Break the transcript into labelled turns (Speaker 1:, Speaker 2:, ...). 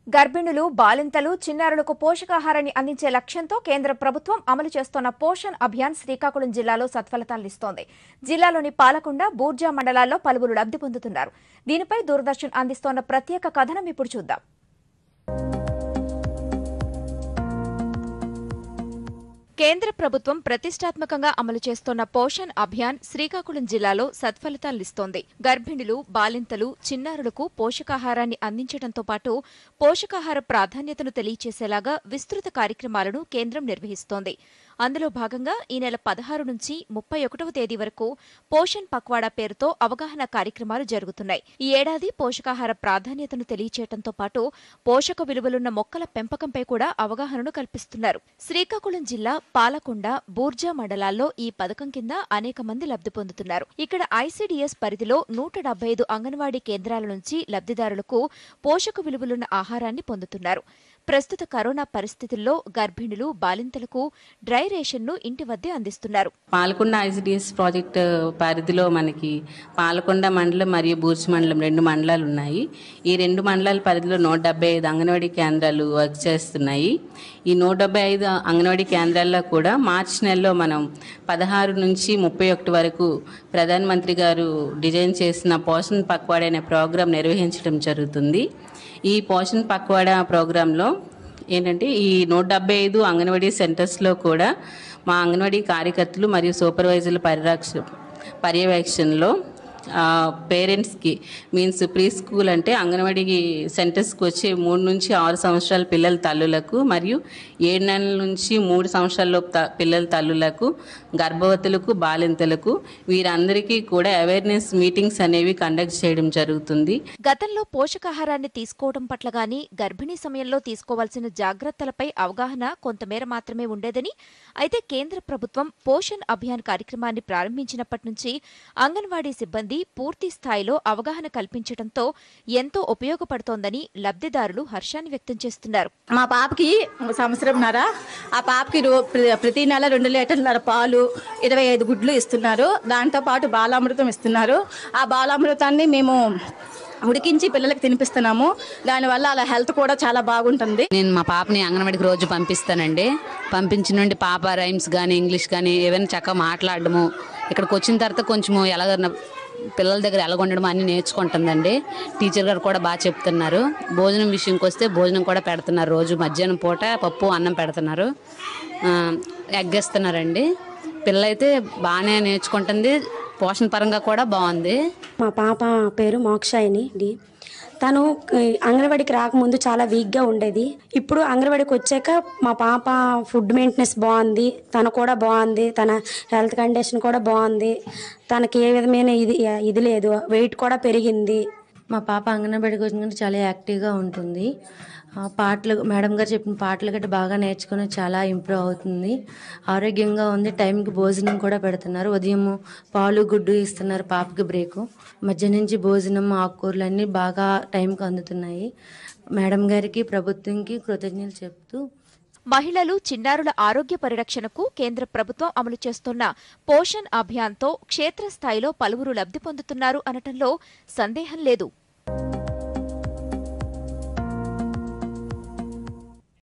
Speaker 1: గర్భిణులు, బాలింతలు, చిన్నారులకు పోషకాహారాన్ని అందించే లక్ష్యంతో కేంద్ర ప్రభుత్వం అమలు చేస్తున్న పోషణ్ అభియాన్ శ్రీకాకుళం జిల్లాలో సత్ఫలితాలనిస్తోంది. జిల్లాలోని పాలకొండ, బూర్జా మండలాల్లో పలువురు లబ్ధి పొందుతున్నారు. దీనిపై దూరదర్శన్ అందిస్తోన్న ప్రత్యేక కథనం ఇప్పుడు చూద్దాం. కేంద్ర ప్రభుత్వం ప్రతిష్టాత్మకంగా అమలు చేస్తున్న పోషణ్ అభియాన్ శ్రీకాకుళం జిల్లాలో సత్ఫలితాలనిస్తోంది. గర్భిణులు, బాలింతలు, చిన్నారులకు పోషకాహారాన్ని అందించడంతో పాటు పోషకాహార ప్రాధాన్యతను తెలియచేసేలాగా విస్తృత కార్యక్రమాలను కేంద్రం నిర్వహిస్తోంది. అందులో భాగంగా ఈ నెల 16 నుంచి 31వ తేదీ వరకు పోషణ్ పక్వాడా పేరుతో అవగాహన కార్యక్రమాలు జరుగుతున్నాయి. ఈ ఏడాది పోషకాహార ప్రాధాన్యతను తెలియచేయడంతో పాటు పోషక విలువలున్న మొక్కల పెంపకంపై కూడా అవగాహనను కల్పిస్తున్నారు. శ్రీకాకుళం జిల్లా పాలకొండ, బూర్జా మండలాల్లో ఈ పథకం కింద అనేక మంది లబ్ధి పొందుతున్నారు. ఇక్కడ ఐసీడీఎస్ పరిధిలో 175 అంగన్వాడీ కేంద్రాల నుంచి లబ్ధిదారులకు పోషక విలువలున్న ఆహారాన్ని పొందుతున్నారు. ప్రస్తుత కరోనా పరిస్థితుల్లో గర్భిణులు, బాలింతలకు డ్రై రేషన్ను ఇంటి వద్దే అందిస్తున్నారు.
Speaker 2: పాలకొండ ఐసీడీఎస్ ప్రాజెక్టు పరిధిలో మనకి పాలకొండ మండలం మరియు బూర్జి మండలం 2 మండలాలు ఉన్నాయి. ఈ 2 మండలాల పరిధిలో 175 అంగన్వాడీ కేంద్రాలు వర్క్ చేస్తున్నాయి. ఈ 175 అంగన్వాడీ కేంద్రాల్లో కూడా మార్చి నెలలో మనం 16 నుంచి 31 వరకు ప్రధానమంత్రి గారు డిజైన్ చేసిన పోషణ్ పక్వాడా అనే ప్రోగ్రాం నిర్వహించడం జరుగుతుంది. ఈ పోషణ్ పక్వాడా ప్రోగ్రాంలో ఏంటంటే ఈ 175 అంగన్వాడీ సెంటర్స్లో కూడా మా అంగన్వాడీ కార్యకర్తలు మరియు సూపర్వైజర్ల పర్యవేక్షణలో పేరెంట్స్కి మీన్స్ ప్రీ స్కూల్ అంటే అంగన్వాడీ సెంటర్స్కి వచ్చే 3 నుంచి 6 సంవత్సరాల పిల్లల తల్లులకు మరియు 7 నెలల నుంచి 3 సంవత్సరాల పిల్లల తల్లులకు, గర్భవతులకు, బాలింతలకు వీరందరికీ కూడా అవేర్నెస్ మీటింగ్స్ అనేవి కండక్ట్ చేయడం జరుగుతుంది.
Speaker 1: గతంలో పోషకాహారాన్ని తీసుకోవడం పట్ల గానీ, గర్భిణీ సమయంలో తీసుకోవాల్సిన జాగ్రత్తలపై అవగాహన కొంతమేర మాత్రమే ఉండేదని, అయితే కేంద్ర ప్రభుత్వం పోషణ్ అభియాన్ కార్యక్రమాన్ని ప్రారంభించినప్పటి నుంచి అంగన్వాడీ సిబ్బంది పూర్తి స్థాయిలో అవగాహన కల్పించడంతో ఎంతో ఉపయోగపడుతోందని లబ్ధిదారులు హర్షాన్ని వ్యక్తం చేస్తున్నారు.
Speaker 3: మా పాపకి సంవత్సరంన్నర, ఆ పాపకి ప్రతి నెల 2 లీటర్ల పాలు, 25 గుడ్లు ఇస్తున్నారు. దాంతో పాటు బాలామృతం ఇస్తున్నారు. ఆ బాలామృతాన్ని మేము ఉడికించి పిల్లలకి తినిపిస్తున్నాము. దానివల్ల అలా హెల్త్ కూడా చాలా బాగుంటుంది.
Speaker 4: నేను మా పాపని అంగన్వాడికి రోజు పంపిస్తానండి. పంపించిన నుండి పాప రైమ్స్ కానీ, ఇంగ్లీష్ కానీ ఏవైనా చక్కగా మాట్లాడడము, ఇక్కడికి వచ్చిన తర్వాత కొంచెము ఎలాగ పిల్లల దగ్గర ఎలాగ ఉండడం అన్నీ నేర్చుకుంటుందండి. టీచర్ గారు కూడా బాగా చెప్తున్నారు. భోజనం విషయంకి వస్తే భోజనం కూడా పెడుతున్నారు. రోజు మధ్యాహ్నం పూట పప్పు, అన్నం పెడుతున్నారు, ఎగ్గేస్తున్నారండి. పిల్లలైతే బాగానే నేర్చుకుంటుంది. పోషణ పరంగా కూడా బాగుంది.
Speaker 5: మా పాప పేరు మోక్షాయిని డి. తను అంగన్వాడికి రాకముందు చాలా వీక్గా ఉండేది. ఇప్పుడు అంగన్వాడికి వచ్చాక మా పాప ఫుడ్ మెయింటెనెన్స్ బాగుంది, తను కూడా బాగుంది, తన హెల్త్ కండిషన్ కూడా బాగుంది. తనకి ఏ విధమైన ఇది లేదు, వెయిట్ కూడా పెరిగింది.
Speaker 6: మా పాప అంగన్వాడికి వచ్చిన చాలా యాక్టివ్గా ఉంటుంది. పాటలు మేడం గారు చెప్పిన పాటలు గట్రా బాగా నేర్చుకుని చాలా ఇంప్రూవ్ అవుతుంది. ఆరోగ్యంగా ఉంది. టైంకి భోజనం కూడా పెడుతున్నారు. ఉదయం పాలు, గుడ్డు ఇస్తున్నారు పాపకి బ్రేకు. మధ్య నుంచి భోజనం, ఆకుకూరలు అన్నీ బాగా టైంకి అందుతున్నాయి. మేడం గారికి, ప్రభుత్వంకి కృతజ్ఞతలు చెప్తూ,
Speaker 1: మహిళలు, చిన్నారుల ఆరోగ్య పరిరక్షణకు కేంద్ర ప్రభుత్వం అమలు చేస్తున్న పోషణ్ అభియాన్తో క్షేత్రస్థాయిలో పలువురు లబ్ధి పొందుతున్నారు అనటంలో సందేహం లేదు.